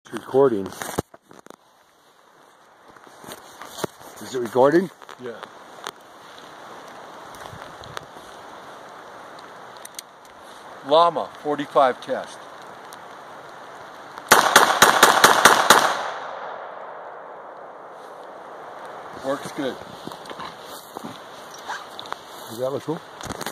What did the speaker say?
Recording. Is it recording? Yeah. Llama 45 test. Works good. Does that look cool?